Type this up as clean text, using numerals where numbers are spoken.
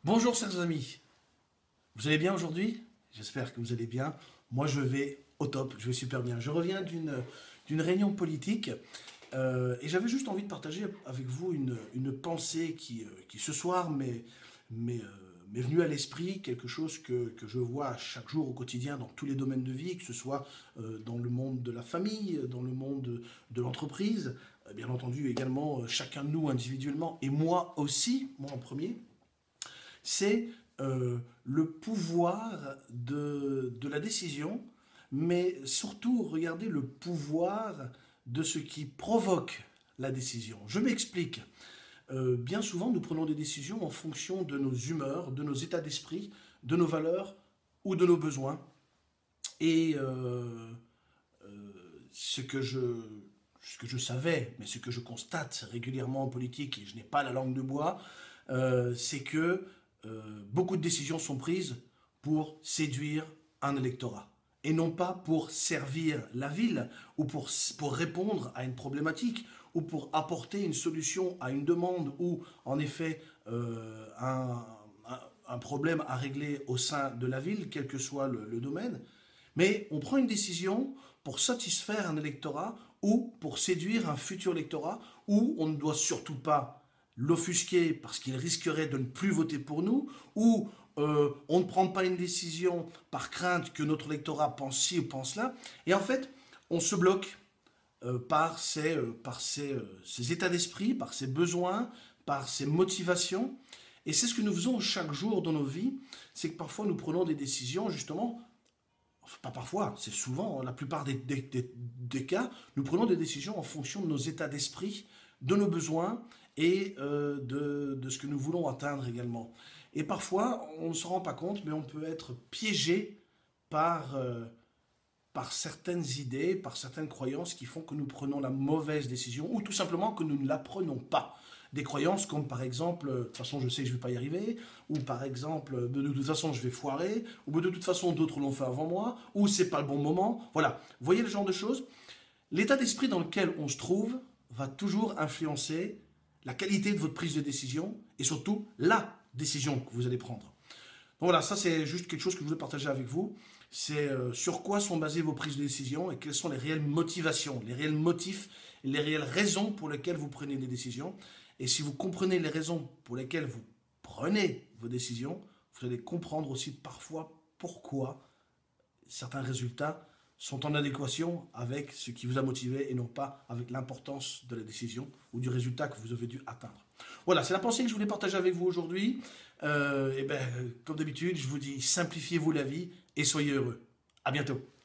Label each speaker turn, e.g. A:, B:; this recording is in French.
A: Bonjour chers amis, vous allez bien aujourd'hui? J'espère que vous allez bien. Moi je vais au top, je vais super bien. Je reviens d'une réunion politique et j'avais juste envie de partager avec vous une pensée qui ce soir m'est, euh, m'est venue à l'esprit, quelque chose que je vois chaque jour au quotidien dans tous les domaines de vie, que ce soit dans le monde de la famille, dans le monde de l'entreprise, bien entendu également chacun de nous individuellement et moi aussi, moi en premier. C'est le pouvoir de la décision, mais surtout regarder le pouvoir de ce qui provoque la décision. Je m'explique. Bien souvent, nous prenons des décisions en fonction de nos humeurs, de nos états d'esprit, de nos valeurs ou de nos besoins. Et ce que je savais, mais ce que je constate régulièrement en politique, et je n'ai pas la langue de bois, c'est que beaucoup de décisions sont prises pour séduire un électorat et non pas pour servir la ville ou pour répondre à une problématique ou pour apporter une solution à une demande ou en effet un problème à régler au sein de la ville, quel que soit le domaine. Mais on prend une décision pour satisfaire un électorat ou pour séduire un futur électorat où on ne doit surtout pas l'offusquer parce qu'il risquerait de ne plus voter pour nous, ou on ne prend pas une décision par crainte que notre électorat pense ci ou pense là. Et en fait, on se bloque par ses états d'esprit, par ses besoins, par ses motivations. Et c'est ce que nous faisons chaque jour dans nos vies, c'est que parfois nous prenons des décisions justement, enfin, pas parfois, c'est souvent, la plupart des cas, nous prenons des décisions en fonction de nos états d'esprit, de nos besoins et de ce que nous voulons atteindre également. Et parfois, on ne se rend pas compte, mais on peut être piégé par, par certaines idées, par certaines croyances qui font que nous prenons la mauvaise décision ou tout simplement que nous ne la prenons pas. Des croyances comme par exemple, de toute façon je sais que je ne vais pas y arriver, ou par exemple, de toute façon je vais foirer, ou de toute façon d'autres l'ont fait avant moi, ou c'est pas le bon moment. Voilà, vous voyez le genre de choses. L'état d'esprit dans lequel on se trouve va toujours influencer la qualité de votre prise de décision et surtout la décision que vous allez prendre. Donc voilà, ça c'est juste quelque chose que je voulais partager avec vous. C'est sur quoi sont basées vos prises de décision et quelles sont les réelles motivations, les réels motifs, les réelles raisons pour lesquelles vous prenez des décisions. Et si vous comprenez les raisons pour lesquelles vous prenez vos décisions, vous allez comprendre aussi parfois pourquoi certains résultats sont en adéquation avec ce qui vous a motivé et non pas avec l'importance de la décision ou du résultat que vous avez dû atteindre. Voilà, c'est la pensée que je voulais partager avec vous aujourd'hui. Et ben, comme d'habitude, je vous dis simplifiez-vous la vie et soyez heureux. À bientôt.